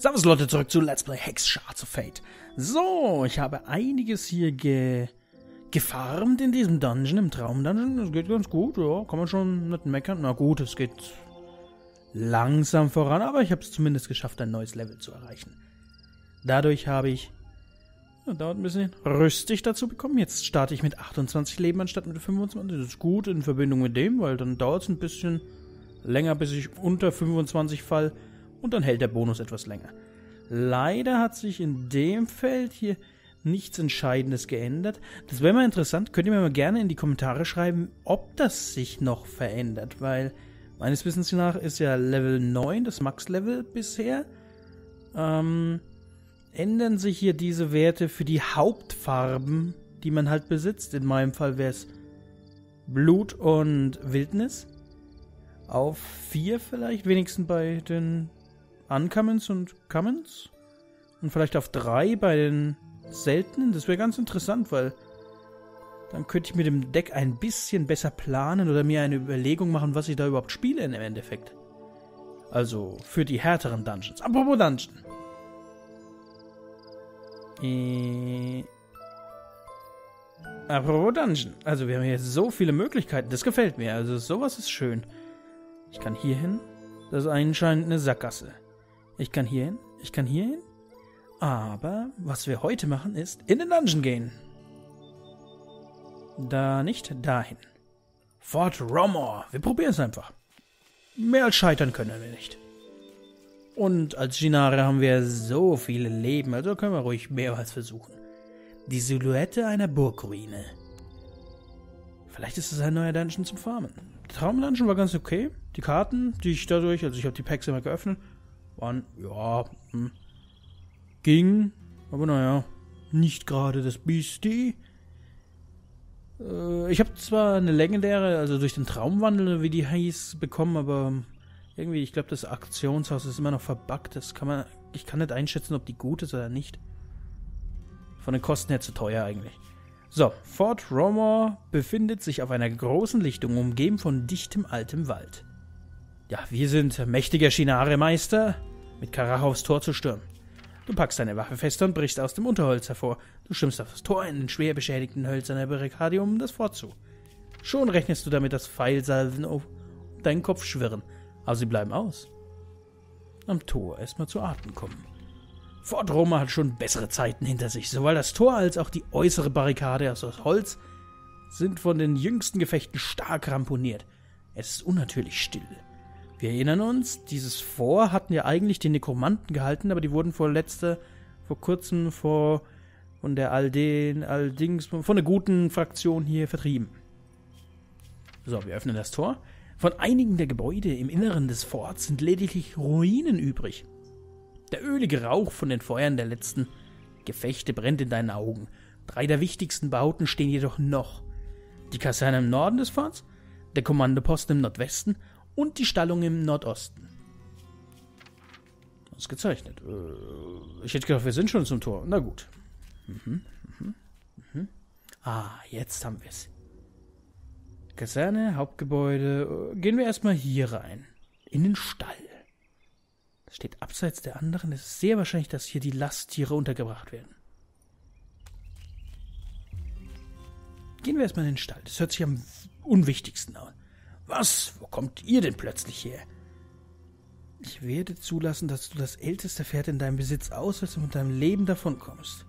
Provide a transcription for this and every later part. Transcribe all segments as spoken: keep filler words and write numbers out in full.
Servus Leute, zurück zu Let's Play Hex Shards of Fate. So, ich habe einiges hier ge gefarmt in diesem Dungeon, im Traum-Dungeon. Das geht ganz gut, ja, kann man schon nicht meckern. Na gut, es geht langsam voran, aber ich habe es zumindest geschafft, ein neues Level zu erreichen. Dadurch habe ich, ja, dauert ein bisschen, rüstig dazu bekommen. Jetzt starte ich mit achtundzwanzig Leben anstatt mit fünfundzwanzig. Das ist gut in Verbindung mit dem, weil dann dauert es ein bisschen länger, bis ich unter fünfundzwanzig fall. Und dann hält der Bonus etwas länger. Leider hat sich in dem Feld hier nichts Entscheidendes geändert. Das wäre mal interessant. Könnt ihr mir mal gerne in die Kommentare schreiben, ob das sich noch verändert. Weil meines Wissens nach ist ja Level neun das Max-Level bisher. Ähm, ändern sich hier diese Werte für die Hauptfarben, die man halt besitzt. In meinem Fall wäre es Blut und Wildnis. Auf vier vielleicht, wenigstens bei den Uncommons und Commons. Und vielleicht auf drei bei den seltenen. Das wäre ganz interessant, weil dann könnte ich mit dem Deck ein bisschen besser planen oder mir eine Überlegung machen, was ich da überhaupt spiele im Endeffekt. Also für die härteren Dungeons. Apropos Dungeon. Äh... Apropos Dungeon. Also wir haben hier so viele Möglichkeiten. Das gefällt mir. Also sowas ist schön. Ich kann hier hin. Das ist anscheinend eine Sackgasse. Ich kann hier hin. Ich kann hier hin. Aber was wir heute machen, ist in den Dungeon gehen. Da nicht, dahin. Fort Romor. Wir probieren es einfach. Mehr als scheitern können wir nicht. Und als Shinare haben wir so viele Leben, also können wir ruhig mehrmals versuchen. Die Silhouette einer Burgruine. Vielleicht ist es ein neuer Dungeon zum Farmen. Der Traum-Dungeon war ganz okay. Die Karten, die ich dadurch, also ich habe die Packs immer geöffnet, waren, ja, hm, ging, aber naja, nicht gerade das Biestie. Äh, ich habe zwar eine legendäre, also durch den Traumwandel, wie die hieß, bekommen, aber irgendwie, ich glaube, das Aktionshaus ist immer noch verbuggt. Das kann man, ich kann nicht einschätzen, ob die gut ist oder nicht. Von den Kosten her zu teuer eigentlich. So, Fort Romor befindet sich auf einer großen Lichtung, umgeben von dichtem altem Wald. Ja, wir sind mächtiger Shinare-Meister, mit Karahaus Tor zu stürmen. Du packst deine Waffe fester und brichst aus dem Unterholz hervor. Du stimmst auf das Tor in den schwer beschädigten hölzerner Barrikade um das Fort zu. Schon rechnest du damit, dass Pfeilsalven auf deinen Kopf schwirren, aber sie bleiben aus. Am Tor erstmal zu Atem kommen. Fort Romor hat schon bessere Zeiten hinter sich. Sowohl das Tor als auch die äußere Barrikade aus Holz sind von den jüngsten Gefechten stark ramponiert. Es ist unnatürlich still. Wir erinnern uns, dieses Fort hatten ja eigentlich die Nekromanten gehalten, aber die wurden vor letzter, vor kurzem vor von der Alden, allerdings von der guten Fraktion hier vertrieben. So, wir öffnen das Tor. Von einigen der Gebäude im Inneren des Forts sind lediglich Ruinen übrig. Der ölige Rauch von den Feuern der letzten Gefechte brennt in deinen Augen. Drei der wichtigsten Bauten stehen jedoch noch. Die Kaserne im Norden des Forts, der Kommandoposten im Nordwesten und die Stallung im Nordosten. Ausgezeichnet. Ich hätte gedacht, wir sind schon zum Tor. Na gut. Mhm, mhm, mhm. Ah, jetzt haben wir es. Kaserne, Hauptgebäude. Gehen wir erstmal hier rein. In den Stall. Das steht abseits der anderen. Es ist sehr wahrscheinlich, dass hier die Lasttiere untergebracht werden. Gehen wir erstmal in den Stall. Das hört sich am unwichtigsten an. Was? Wo kommt ihr denn plötzlich her? Ich werde zulassen, dass du das älteste Pferd in deinem Besitz auswählst und mit deinem Leben davonkommst.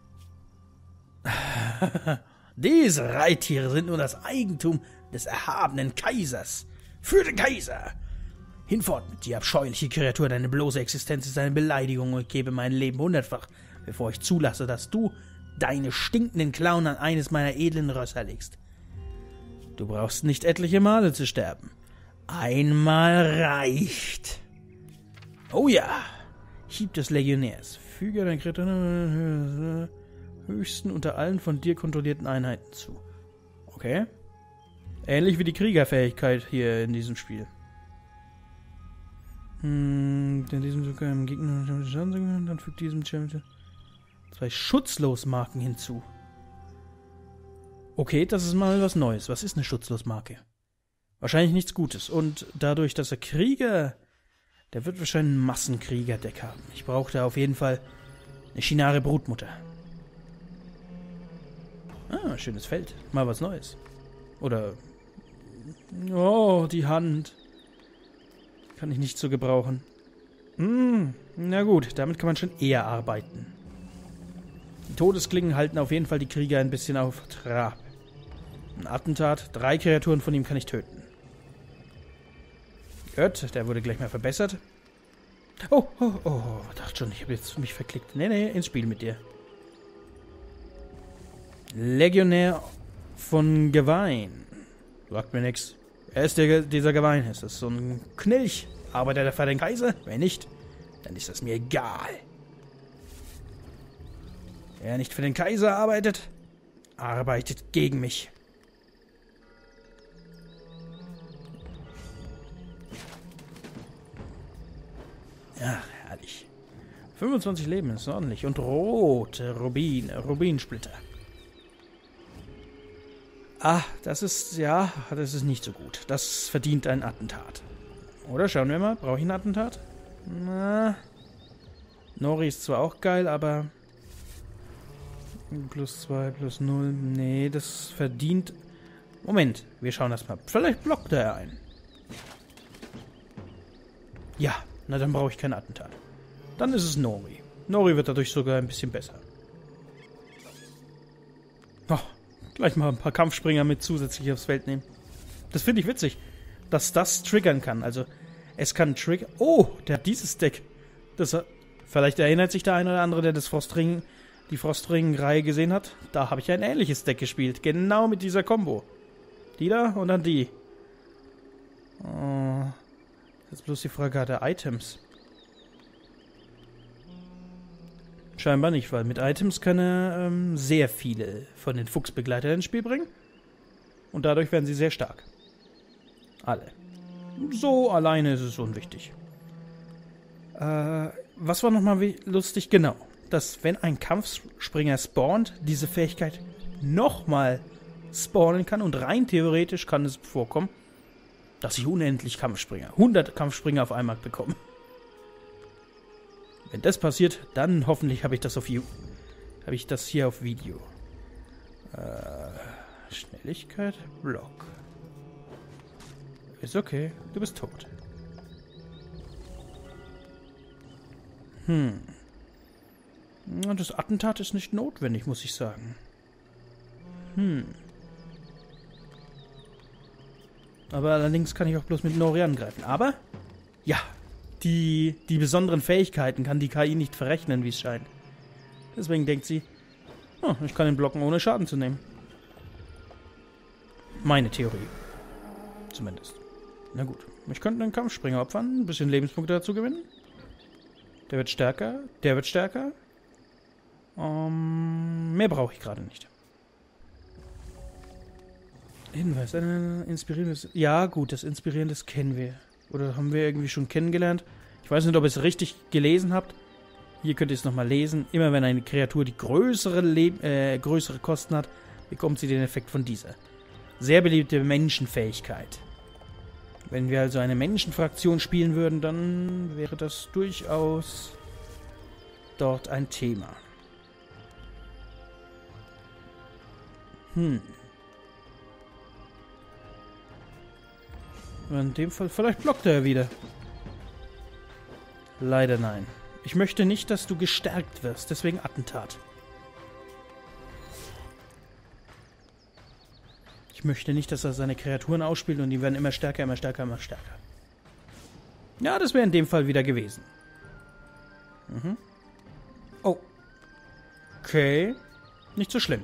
Diese Reittiere sind nur das Eigentum des erhabenen Kaisers. Für den Kaiser! Hinfort mit dir, abscheuliche Kreatur, deine bloße Existenz ist eine Beleidigung und ich gebe mein Leben hundertfach, bevor ich zulasse, dass du deine stinkenden Klauen an eines meiner edlen Rösser legst. Du brauchst nicht etliche Male zu sterben. Einmal reicht. Oh ja! Hieb des Legionärs. Füge dein Kreatur höchsten unter allen von dir kontrollierten Einheiten zu. Okay. Ähnlich wie die Kriegerfähigkeit hier in diesem Spiel. Hm, in diesem sogar im Gegner dann fügt diesem Champion zwei Schutzlosmarken hinzu. Okay, das ist mal was Neues. Was ist eine Schutzlosmarke? Wahrscheinlich nichts Gutes. Und dadurch, dass er Krieger Der wird wahrscheinlich einen Massenkrieger-Deck haben. Ich brauche da auf jeden Fall eine Shinare-Brutmutter. Ah, schönes Feld. Mal was Neues. Oder... Oh, die Hand. Kann ich nicht so gebrauchen. Hm, na gut, damit kann man schon eher arbeiten. Die Todesklingen halten auf jeden Fall die Krieger ein bisschen auf Trab. Ein Attentat, drei Kreaturen von ihm kann ich töten. Gut, der wurde gleich mal verbessert. Oh, oh, oh, dachte schon, ich habe jetzt mich verklickt. Nee, nee, ins Spiel mit dir. Legionär von Gewein. Sagt mir nix. Er ist der, dieser Gewein. Ist das so ein Knilch? Arbeitet er für den Kaiser? Wenn nicht, dann ist das mir egal. Wer nicht für den Kaiser arbeitet, arbeitet gegen mich. Ja, herrlich. fünfundzwanzig Leben ist ordentlich. Und rote Rubin, Rubinsplitter. Ah, das ist, ja, das ist nicht so gut. Das verdient ein Attentat. Oder, schauen wir mal, brauche ich ein Attentat? Na, Nori ist zwar auch geil, aber... Plus zwei, plus null, nee, das verdient... Moment, wir schauen das mal. Vielleicht blockt er ein. Ja, na dann brauche ich kein Attentat. Dann ist es Nori. Nori wird dadurch sogar ein bisschen besser. Oh, gleich mal ein paar Kampfspringer mit zusätzlich aufs Feld nehmen. Das finde ich witzig, dass das triggern kann. Also, es kann trigger... Oh, der hat dieses Deck. Das, vielleicht erinnert sich der eine oder andere, der das Frostring, die Frostring-Reihe gesehen hat. Da habe ich ein ähnliches Deck gespielt. Genau mit dieser Combo. Die da und dann die. Oh, jetzt bloß die Frage, hat er Items? Scheinbar nicht, weil mit Items kann er ähm, sehr viele von den Fuchsbegleitern ins Spiel bringen. Und dadurch werden sie sehr stark. Alle. So alleine ist es unwichtig. Äh, was war nochmal lustig? Genau. Dass, wenn ein Kampfspringer spawnt, diese Fähigkeit nochmal spawnen kann. Und rein theoretisch kann es vorkommen, dass ich unendlich Kampfspringer, hundert Kampfspringer auf einmal bekomme. Wenn das passiert, dann hoffentlich habe ich das auf habe ich das hier auf Video. Äh, Schnelligkeit, Block. Ist okay, du bist tot. Hm. Das Attentat ist nicht notwendig, muss ich sagen. Hm. Aber allerdings kann ich auch bloß mit Nori angreifen. Aber, ja, die, die besonderen Fähigkeiten kann die K I nicht verrechnen, wie es scheint. Deswegen denkt sie, oh, ich kann ihn blocken, ohne Schaden zu nehmen. Meine Theorie. Zumindest. Na gut, ich könnte einen Kampfspringer opfern, ein bisschen Lebenspunkte dazu gewinnen. Der wird stärker, der wird stärker. Um, mehr brauche ich gerade nicht. Hinweis, ein inspirierendes... Ja, gut, das Inspirierendes kennen wir. Oder haben wir irgendwie schon kennengelernt. Ich weiß nicht, ob ihr es richtig gelesen habt. Hier könnt ihr es nochmal lesen. Immer wenn eine Kreatur die größere, Le äh, größere Kosten hat, bekommt sie den Effekt von dieser. Sehr beliebte Menschenfähigkeit. Wenn wir also eine Menschenfraktion spielen würden, dann wäre das durchaus dort ein Thema. Hm. In dem Fall, vielleicht blockt er wieder. Leider nein. Ich möchte nicht, dass du gestärkt wirst, deswegen Attentat. Ich möchte nicht, dass er seine Kreaturen ausspielt und die werden immer stärker, immer stärker, immer stärker. Ja, das wäre in dem Fall wieder gewesen. Mhm. Oh. Okay. Nicht so schlimm.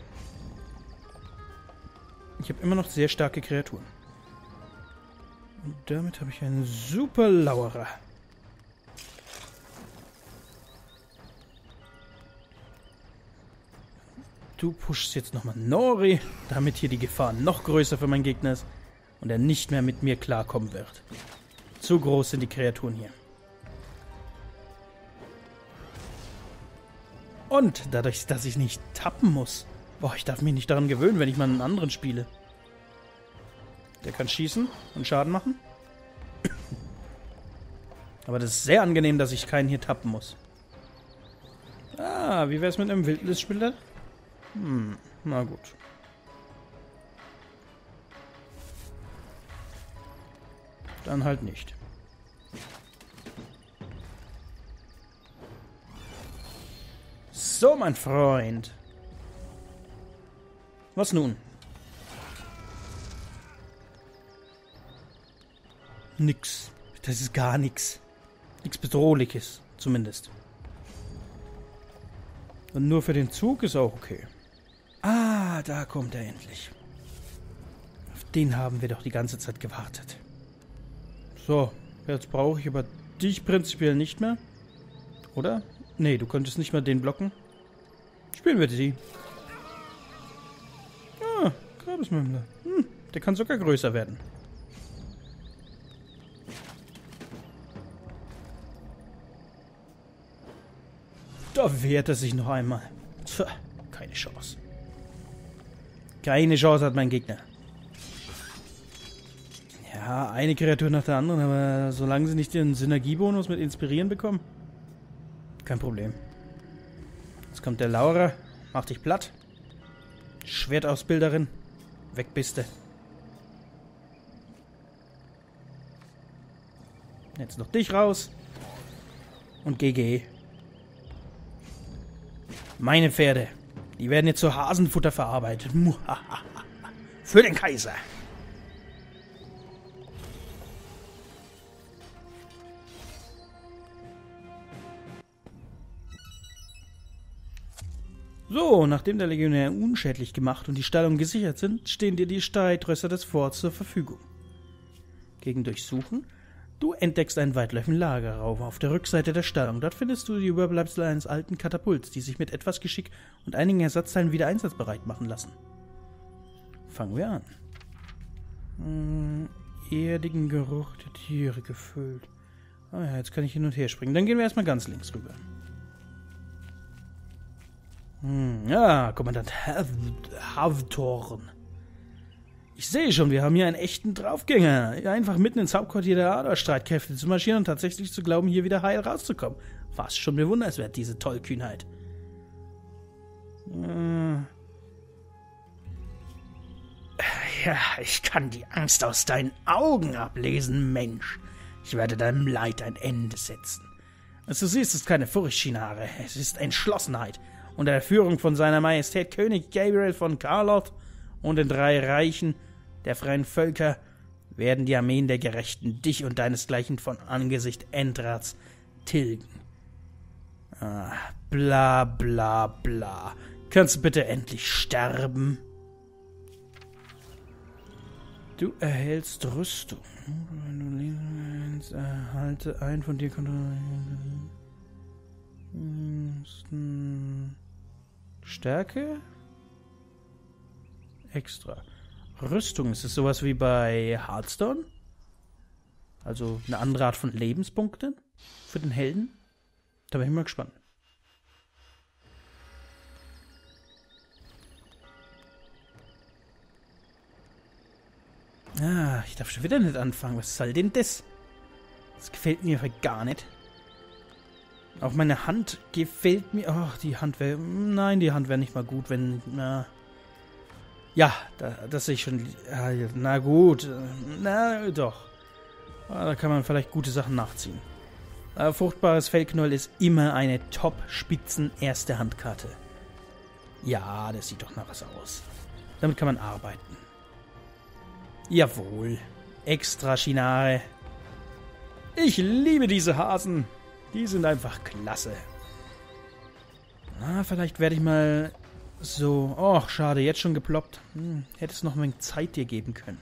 Ich habe immer noch sehr starke Kreaturen. Und damit habe ich einen super Lauerer. Du pushst jetzt nochmal Nori, damit hier die Gefahr noch größer für meinen Gegner ist und er nicht mehr mit mir klarkommen wird. Zu groß sind die Kreaturen hier. Und dadurch, dass ich nicht tappen muss. Boah, ich darf mich nicht daran gewöhnen, wenn ich mal einen anderen spiele. Der kann schießen und Schaden machen. Aber das ist sehr angenehm, dass ich keinen hier tappen muss. Ah, wie wär's mit einem Wildnisspieler? Hm, na gut. Dann halt nicht. So, mein Freund. Was nun? Nix. Das ist gar nichts. Nichts Bedrohliches, zumindest. Und nur für den Zug ist auch okay. Ah, da kommt er endlich. Auf den haben wir doch die ganze Zeit gewartet. So, jetzt brauche ich aber dich prinzipiell nicht mehr. Oder? Nee, du könntest nicht mal den blocken. Spielen wir die. Ah, Grabesmümmler. Hm, der kann sogar größer werden. Da wehrt er sich noch einmal. Tja, keine Chance. Keine Chance hat mein Gegner. Ja, eine Kreatur nach der anderen, aber solange sie nicht den Synergiebonus mit Inspirieren bekommen, kein Problem. Jetzt kommt der Laura, mach dich platt. Schwertausbilderin, weg bist du. Jetzt noch dich raus. Und G G. Meine Pferde, die werden jetzt zu Hasenfutter verarbeitet. Für den Kaiser. So, nachdem der Legionär unschädlich gemacht und die Stallungen gesichert sind, stehen dir die Streitrösser des Forts zur Verfügung. Gegen Durchsuchen: Du entdeckst einen weitläufigen Lagerraum auf der Rückseite der Stallung. Dort findest du die Überbleibsel eines alten Katapults, die sich mit etwas Geschick und einigen Ersatzteilen wieder einsatzbereit machen lassen. Fangen wir an. Hm, erdigen Geruch der Tiere gefüllt. Ah ja, jetzt kann ich hin und her springen. Dann gehen wir erstmal ganz links rüber. Hm, ja, Kommandant Havtorn. Ich sehe schon, wir haben hier einen echten Draufgänger. Einfach mitten ins Hauptquartier der Adlerstreitkräfte zu marschieren und tatsächlich zu glauben, hier wieder heil rauszukommen. Fast schon bewundernswert, diese Tollkühnheit. Äh. Ja, ich kann die Angst aus deinen Augen ablesen, Mensch. Ich werde deinem Leid ein Ende setzen. Was du siehst, ist keine Furcht, Shinare. Es ist Entschlossenheit. Unter der Führung von seiner Majestät König Gabriel von Karloth und den drei Reichen der freien Völker werden die Armeen der Gerechten dich und deinesgleichen von Angesicht Endrats tilgen. Ah, bla bla bla. Kannst du bitte endlich sterben? Du erhältst Rüstung. Erhalte ein von dir kontrollieren. Stärke? Extra. Rüstung, ist es sowas wie bei Hearthstone? Also eine andere Art von Lebenspunkten für den Helden? Da bin ich mal gespannt. Ah, ich darf schon wieder nicht anfangen. Was soll denn das? Das gefällt mir gar nicht. Auch meine Hand gefällt mir... Ach, die Hand wäre... Nein, die Hand wäre nicht mal gut, wenn... Na, ja, da, das sehe ich schon... Na gut. Na, doch. Da kann man vielleicht gute Sachen nachziehen. Aber fruchtbares Fellknäuel ist immer eine Top-Spitzen-Erste-Handkarte. Ja, das sieht doch nach was aus. Damit kann man arbeiten. Jawohl. Extra Shinare. Ich liebe diese Hasen. Die sind einfach klasse. Na, vielleicht werde ich mal so... Oh, schade, jetzt schon geploppt. Hm, hätte es noch ein wenig Zeit dir geben können.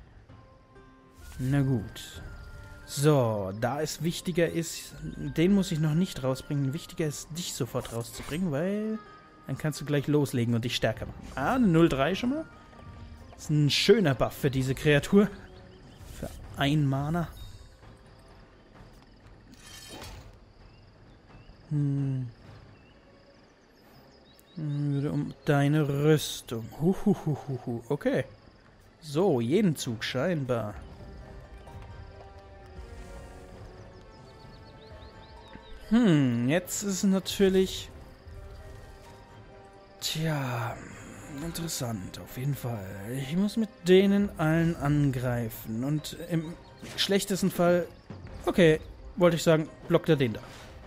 Na gut. So, da es wichtiger ist... Den muss ich noch nicht rausbringen. Wichtiger ist, dich sofort rauszubringen, weil... Dann kannst du gleich loslegen und dich stärker machen. Ah, eine null drei schon mal. Das ist ein schöner Buff für diese Kreatur. Für ein Mana. Hm. Um deine Rüstung. Huhuhuhu. Okay. So, jeden Zug scheinbar. Hm, jetzt ist natürlich... Tja, interessant, auf jeden Fall. Ich muss mit denen allen angreifen. Und im schlechtesten Fall... Okay, wollte ich sagen, blockt er den da.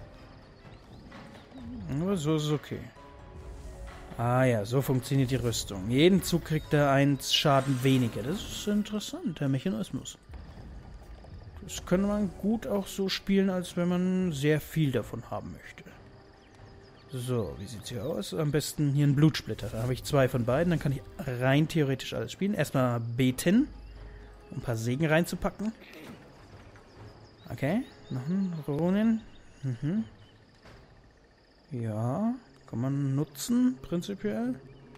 Aber so ist es okay. Ah ja, so funktioniert die Rüstung. Jeden Zug kriegt er eins Schaden weniger. Das ist interessant, der Mechanismus. Das könnte man gut auch so spielen, als wenn man sehr viel davon haben möchte. So, wie sieht's hier aus? Am besten hier ein Blutsplitter. Da habe ich zwei von beiden. Dann kann ich rein theoretisch alles spielen. Erstmal beten, um ein paar Segen reinzupacken. Okay, noch ein Runen. Mhm. Ja, kann man nutzen, prinzipiell.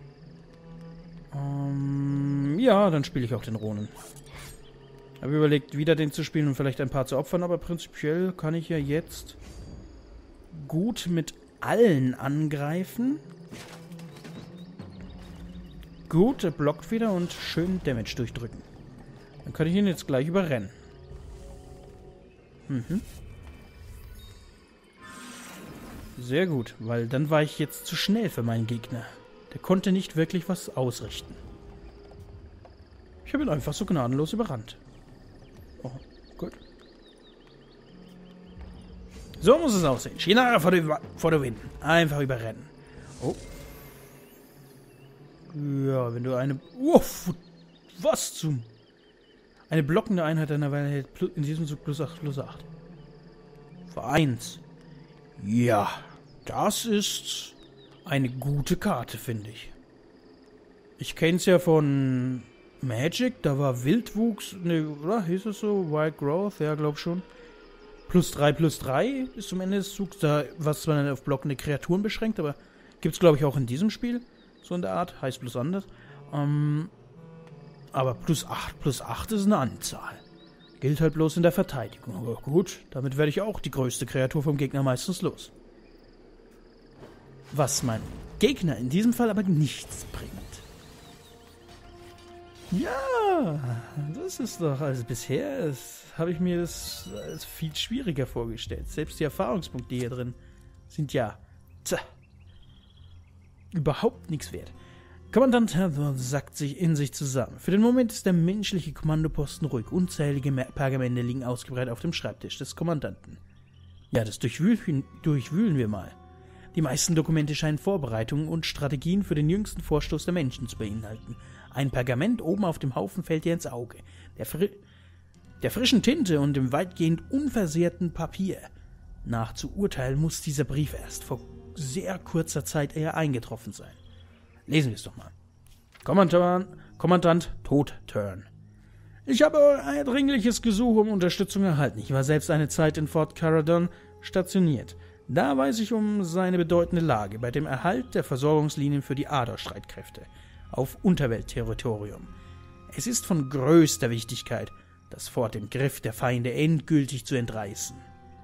Ähm, ja, dann spiele ich auch den Runen. Habe überlegt, wieder den zu spielen und vielleicht ein paar zu opfern, aber prinzipiell kann ich ja jetzt gut mit allen angreifen. Gut, er blockt wieder und schön Damage durchdrücken. Dann kann ich ihn jetzt gleich überrennen. Mhm. Sehr gut, weil dann war ich jetzt zu schnell für meinen Gegner. Der konnte nicht wirklich was ausrichten. Ich habe ihn einfach so gnadenlos überrannt. Oh, gut. So muss es aussehen. Shinara vor der, vor der Wind. Einfach überrennen. Oh. Ja, wenn du eine... Uff, was zum... Eine blockende Einheit einer Weile hält in diesem Zug plus acht, plus acht. Für eins. Ja, das ist eine gute Karte, finde ich. Ich kenne es ja von Magic, da war Wildwuchs, ne, oder? Hieß es so? Wild Growth, ja, glaub schon. Plus drei, plus drei bis zum Ende des Zugs, da, was zwar dann auf blockende Kreaturen beschränkt, aber gibt's glaube ich auch in diesem Spiel, so in der Art, heißt bloß anders. Ähm, aber plus acht, plus acht ist eine Anzahl. Gilt halt bloß in der Verteidigung. Aber gut, damit werde ich auch die größte Kreatur vom Gegner meistens los. Was mein Gegner in diesem Fall aber nichts bringt. Ja, das ist doch, also bisher habe ich mir das als viel schwieriger vorgestellt. Selbst die Erfahrungspunkte hier drin sind ja tja, überhaupt nichts wert. Kommandant Hathor sackt sich in sich zusammen. Für den Moment ist der menschliche Kommandoposten ruhig. Unzählige Pergamente liegen ausgebreitet auf dem Schreibtisch des Kommandanten. Ja, das durchwühlen, durchwühlen wir mal. Die meisten Dokumente scheinen Vorbereitungen und Strategien für den jüngsten Vorstoß der Menschen zu beinhalten. Ein Pergament oben auf dem Haufen fällt dir ins Auge. Der, fri der frischen Tinte und dem weitgehend unversehrten Papier. Nach zu urteilen muss dieser Brief erst vor sehr kurzer Zeit eher eingetroffen sein. Lesen wir es doch mal. Kommandant, Kommandant Tod-Turn. Ich habe ein dringliches Gesuch um Unterstützung erhalten. Ich war selbst eine Zeit in Fort Caradon stationiert. Da weiß ich um seine bedeutende Lage bei dem Erhalt der Versorgungslinien für die Ador-Streitkräfte auf Unterweltterritorium. Es ist von größter Wichtigkeit, das Fort dem Griff der Feinde endgültig zu entreißen.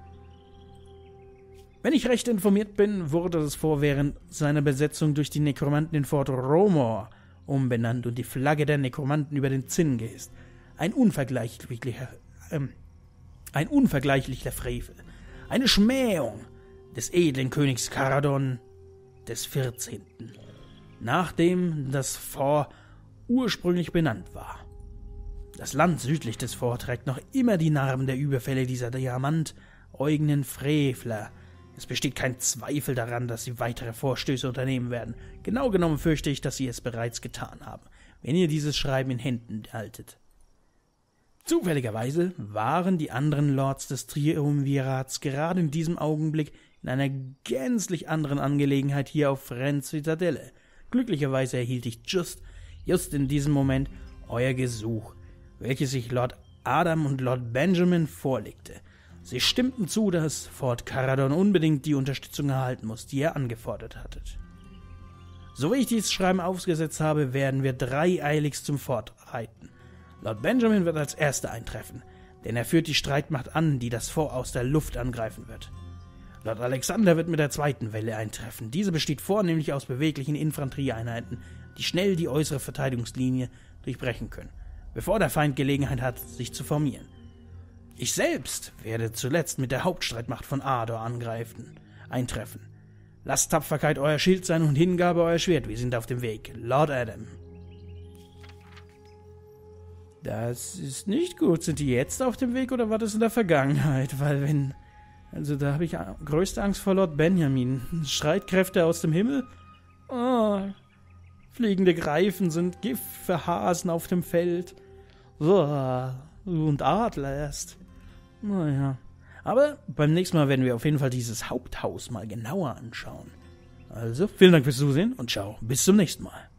Wenn ich recht informiert bin, wurde das Fort während seiner Besetzung durch die Nekromanten in Fort Romor umbenannt und die Flagge der Nekromanten über den Zinn gehisst. Ein unvergleichlicher, ähm, ein unvergleichlicher Frevel. Eine Schmähung des edlen Königs Caradon des vierzehnten Nachdem das Fort ursprünglich benannt war. Das Land südlich des Fort trägt noch immer die Narben der Überfälle dieser diamantäugenen Frevler. Es besteht kein Zweifel daran, dass sie weitere Vorstöße unternehmen werden. Genau genommen fürchte ich, dass sie es bereits getan haben, wenn ihr dieses Schreiben in Händen haltet. Zufälligerweise waren die anderen Lords des Triumvirats gerade in diesem Augenblick in einer gänzlich anderen Angelegenheit hier auf Frens Zitadelle. Glücklicherweise erhielt ich just, just in diesem Moment euer Gesuch, welches sich Lord Adam und Lord Benjamin vorlegte. Sie stimmten zu, dass Fort Caradon unbedingt die Unterstützung erhalten muss, die ihr angefordert hattet. So wie ich dieses Schreiben aufgesetzt habe, werden wir dreieiligst zum Fort reiten. Lord Benjamin wird als Erster eintreffen, denn er führt die Streitmacht an, die das Fort aus der Luft angreifen wird. Lord Alexander wird mit der zweiten Welle eintreffen. Diese besteht vornehmlich aus beweglichen Infanterieeinheiten, die schnell die äußere Verteidigungslinie durchbrechen können, bevor der Feind Gelegenheit hat, sich zu formieren. Ich selbst werde zuletzt mit der Hauptstreitmacht von Ador angreifen, eintreffen. Lasst Tapferkeit euer Schild sein und Hingabe euer Schwert. Wir sind auf dem Weg. Lord Adam. Das ist nicht gut. Sind die jetzt auf dem Weg oder war das in der Vergangenheit? Weil wenn... Also da habe ich größte Angst vor Lord Benjamin. Streitkräfte aus dem Himmel? Oh, fliegende Greifen sind Gift für Hasen auf dem Feld. Oh, und Adler erst. Naja. Aber beim nächsten Mal werden wir auf jeden Fall dieses Haupthaus mal genauer anschauen. Also, vielen Dank fürs Zusehen und ciao, bis zum nächsten Mal.